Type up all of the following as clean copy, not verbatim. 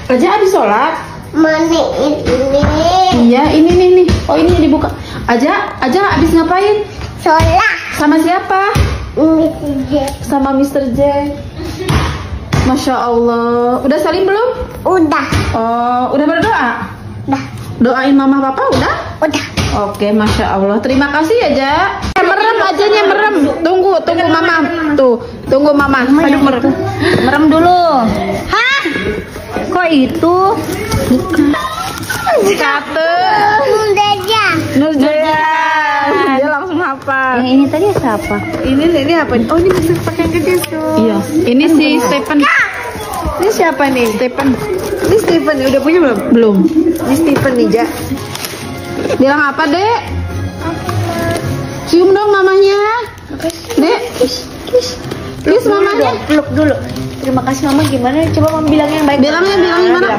Aja habis sholat. Mana ini? Iya, ini nih. Oh, ini dibuka. Aja habis ngapain? Sholat. Sama siapa? Mr. J. Sama Mr. J. Masya Allah. Udah salim belum? Udah. Oh, udah berdoa? Udah. Doain mama papa udah? Udah. Oke, Masya Allah. Terima kasih ya, Ja. Merem ajanya, merem. Tunggu mama. Tuh, tunggu mama. Aduh, merem. Merem dulu. Hah? Kok itu? Kate. Nurjahan. Dia langsung hafal. Yang ini tadi siapa? Ini apa? Oh, ini bisa pakai yang kecil tuh. Iya. Ini si Stephen. Ini siapa nih? Stephen. Ini Stephen udah punya belum? Belum. Ini Stephen nih, Ja. Bilang apa, Dek? Cium dong mamanya. Dek. Kiss mamanya. Peluk dulu. Terima kasih mama, gimana? Coba mama bilang yang baik. Bilang gimana?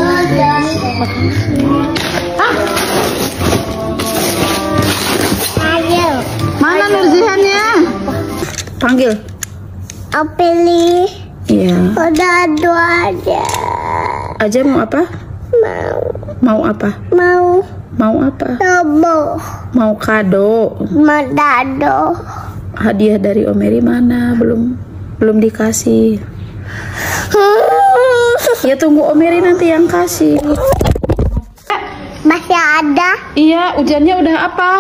Ah, Ayo. mana Nurjihannya? Panggil. Apeli. Iya. Udah dua aja. Aja mau apa? Mau apa? Mau apa? Tobo. Mau kado. Madado. Hadiah dari Omeri mana? Belum dikasih. Ya tunggu Omeri nanti yang kasih. Masih ada. Iya, ujiannya udah apa?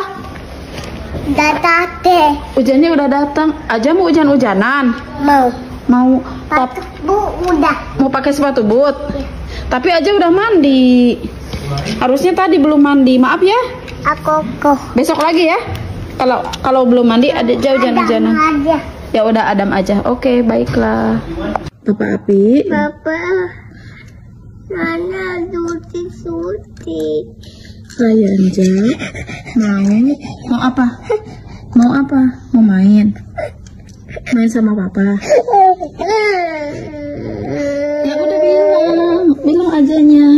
Datate. Ujiannya udah datang. Aja mau hujan-hujanan. Mau Bu udah. mau pakai sepatu boot. Tapi Aja udah mandi. Harusnya tadi belum mandi. Maaf ya. Aku kok. Besok lagi ya. Kalau belum mandi ada hujan-hujanan. Aja. Ya udah Adam aja. Oke, baiklah. Papa Api. Papa. Nana suti. Kalian Ja. Mau apa? Mau main sama papa. Ya udah bilang ajanya.